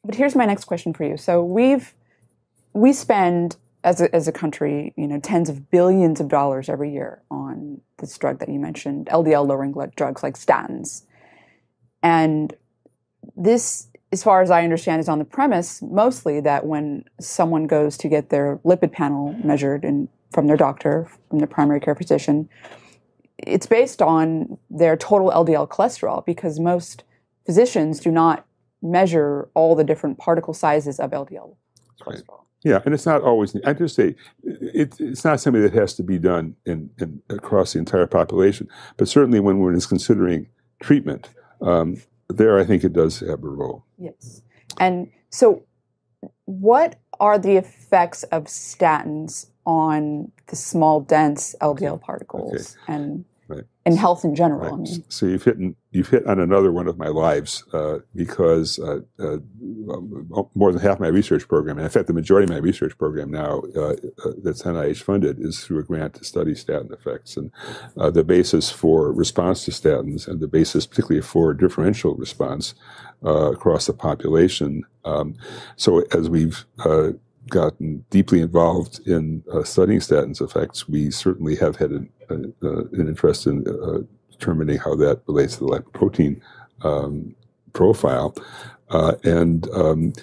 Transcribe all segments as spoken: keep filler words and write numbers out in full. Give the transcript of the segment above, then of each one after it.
but here's my next question for you. So we've we spend as a, as a country, you know, tens of billions of dollars every year on this drug that you mentioned, L D L lowering drugs like statins, and this, as far as I understand, is on the premise mostly that when someone goes to get their lipid panel measured and from their doctor, from their primary care physician, it's based on their total L D L cholesterol, because most physicians do not measure all the different particle sizes of L D L cholesterol. Right. Yeah, and it's not always, I just say, it, it's not something that has to be done in, in across the entire population, but certainly when one is considering treatment, um, there I think it does have a role. Yes. And so what are the effects of statins on the small, dense L D L okay. particles okay. and right. and health in general? Right. I mean. So you've hit you've hit on another one of my lives, uh, because uh, uh, more than half my research program, and in fact the majority of my research program now uh, uh, that's N I H funded, is through a grant to study statin effects, and uh, the basis for response to statins and the basis particularly for differential response uh, across the population. Um, so as we've uh, gotten deeply involved in uh, studying statins effects, we certainly have had an, uh, an interest in uh, determining how that relates to the lipoprotein um, profile. Uh, and um,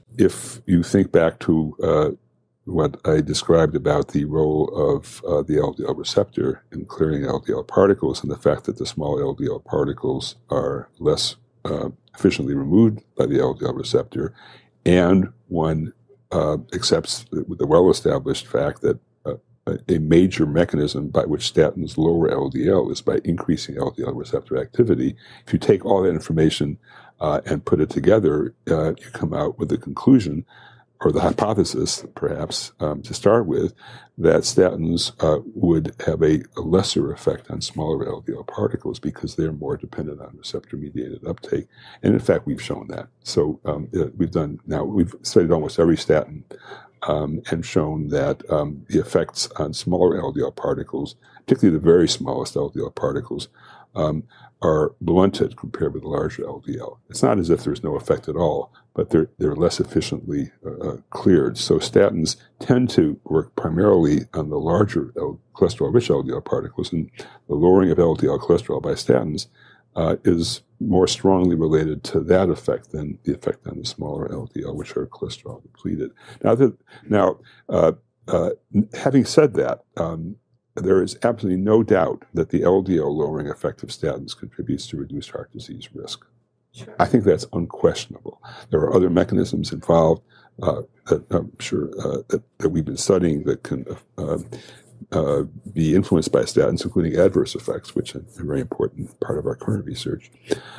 if you think back to uh, what I described about the role of uh, the L D L receptor in clearing L D L particles, and the fact that the small L D L particles are less uh, efficiently removed by the L D L receptor, and one Uh, accepts the well-established fact that uh, a major mechanism by which statins lower L D L is by increasing L D L receptor activity. If you take all that information uh, and put it together, uh, you come out with the conclusion, or the hypothesis, perhaps, um, to start with, that statins uh, would have a, a lesser effect on smaller L D L particles because they're more dependent on receptor-mediated uptake. And in fact, we've shown that. So um, we've done, now we've studied almost every statin um, and shown that um, the effects on smaller L D L particles, particularly the very smallest L D L particles, um, are blunted compared with the larger L D L. It's not as if there's no effect at all, but they're they're less efficiently uh, cleared. So statins tend to work primarily on the larger L- cholesterol-rich L D L particles, and the lowering of L D L cholesterol by statins uh, is more strongly related to that effect than the effect on the smaller L D L, which are cholesterol depleted. Now, the, now uh, uh, having said that, um, there is absolutely no doubt that the L D L lowering effect of statins contributes to reduced heart disease risk. Sure. I think that's unquestionable. There are other mechanisms involved uh, that I'm sure uh, that, that we've been studying that can uh, uh, be influenced by statins, including adverse effects, which are a very important part of our current research.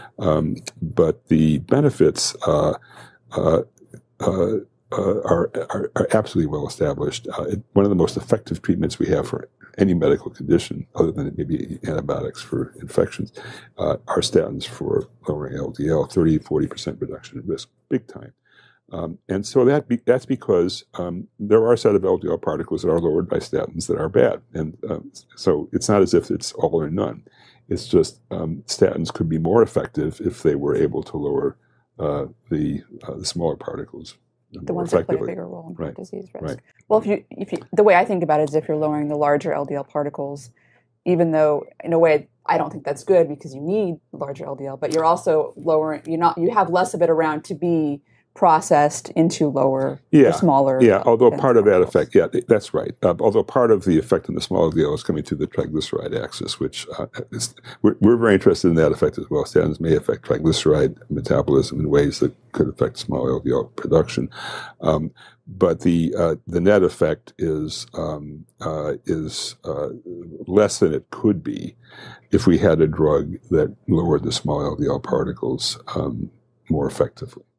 Um, but the benefits uh, uh, uh, uh, are, are, are absolutely well established. Uh, it, one of the most effective treatments we have for any medical condition, other than maybe antibiotics for infections, uh, are statins for lowering L D L, thirty, forty percent reduction in risk, big time. Um, and so that be, that's because um, there are a set of L D L particles that are lowered by statins that are bad. And um, so it's not as if it's all or none. It's just um, statins could be more effective if they were able to lower uh, the, uh, the smaller particles. The ones that play a bigger role in heart right. disease risk. Right. Well, if you, if you, the way I think about it is if you're lowering the larger L D L particles, even though in a way I don't think that's good because you need larger L D L, but you're also lowering, you're not, you have less of it around to be processed into lower, yeah, or smaller. Yeah, although part of that particles. effect, yeah, that's right. Uh, although part of the effect in the small L D L is coming through the triglyceride axis, which uh, is, we're, we're very interested in that effect as well. Statins may affect triglyceride metabolism in ways that could affect small L D L production. Um, but the uh, the net effect is um, uh, is uh, less than it could be if we had a drug that lowered the small L D L particles um, more effectively.